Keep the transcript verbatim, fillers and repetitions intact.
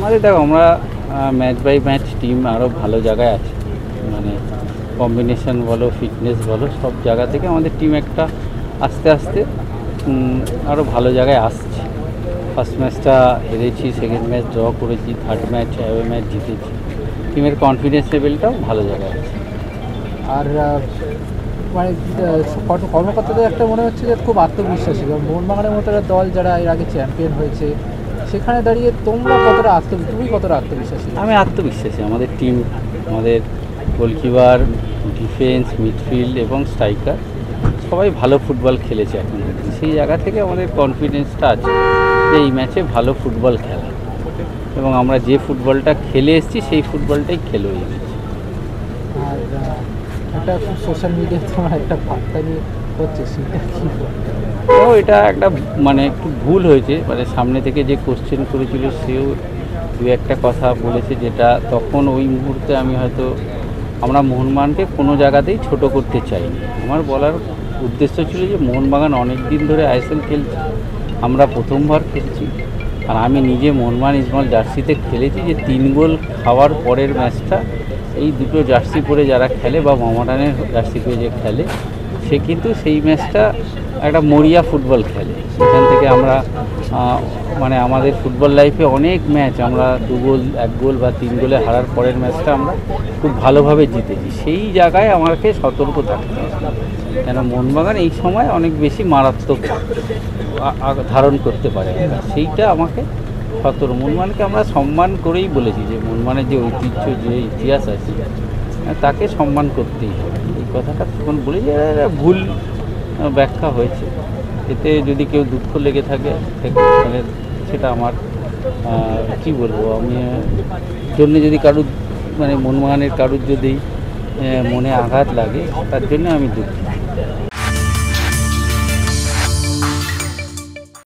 আমাদের দেখো আমরা ম্যাচ বাই ম্যাচ টিম আরও ভালো জায়গায় আছে, মানে কম্বিনেশন বলো ফিটনেস বলো সব জায়গা থেকে আমাদের টিম একটা আস্তে আস্তে আরও ভালো জায়গায় আসছে। ফার্স্ট ম্যাচটা হেরেছি, সেকেন্ড ম্যাচ ড্র করেছি, থার্ড ম্যাচ অ্যাওয়ে ম্যাচ জিতেছি। টিমের কনফিডেন্স লেভেলটাও ভালো জায়গায় আছে। আর মানে কর্মকর্তাদের একটা মনে হচ্ছে যে খুব আত্মবিশ্বাসী, কারণ মোহনবাগানের মতো একটা দল যারা এর আগে চ্যাম্পিয়ন হয়েছে সেখানে দাঁড়িয়ে তোমরা কতটা আত্ম তুমি কতটা আত্মবিশ্বাসী? আমি আত্মবিশ্বাসী। আমাদের টিম, আমাদের গোলকিপার, ডিফেন্স, মিডফিল্ড এবং স্ট্রাইকার সবাই ভালো ফুটবল খেলেছে এখন। সেই জায়গা থেকে আমাদের কনফিডেন্সটা আছে যে এই ম্যাচে ভালো ফুটবল খেলা, এবং আমরা যে ফুটবলটা খেলে এসেছি সেই ফুটবলটাই খেলো এই ম্যাচ। আর একটা সোশ্যাল মিডিয়ায় তোমার একটা বার্তা নিয়ে হচ্ছে, সেটা কী? ও এটা একটা মানে একটু ভুল হয়েছে, মানে সামনে থেকে যে কোশ্চেন করেছিল সেও দু একটা কথা বলেছে, যেটা তখন ওই মুহূর্তে আমি হয়তো আমরা মোহনবাগানকে কোনো জায়গাতেই ছোট করতে চাইনি। আমার বলার উদ্দেশ্য ছিল যে মোহনবাগান অনেক দিন ধরে আইএসএল খেলছে, আমরা প্রথমবার খেলছি। আর আমি নিজে মোহনবাগান ইজমল জার্সিতে খেলেছি, যে তিন গোল খাওয়ার পরের ম্যাচটা এই দুটো জার্সি পরে যারা খেলে বা মোহামেডানের জার্সি পরে যে খেলে, সে কিন্তু সেই ম্যাচটা একটা মরিয়া ফুটবল খেলে। সেখান থেকে আমরা মানে আমাদের ফুটবল লাইফে অনেক ম্যাচ আমরা দু গোল এক গোল বা তিন গোলে হারার পরের ম্যাচটা আমরা খুব ভালোভাবে জিতেছি। সেই জায়গায় আমাকে সতর্ক থাকতে হবে, কেন মোহনবাগান এই সময় অনেক বেশি মারাত্মক ধারণ করতে পারে। সেইটা আমাকে সতর্ক, মোহনবাগানকে আমরা সম্মান করেই বলেছি যে মোহনবাগানের যে ঐতিহ্য, যে ইতিহাস আছে তাকে সম্মান করতেই হবে। এই কথাটা তখন বলি যে ভুল ব্যাখ্যা হয়েছে, এতে যদি কেউ দুঃখ লেগে থাকে তাহলে সেটা আমার কী বলবো, আমি জন্য যদি কারুর মানে মোহনবাগানের কারুর যদি মনে আঘাত লাগে তার জন্য আমি দুঃখিত।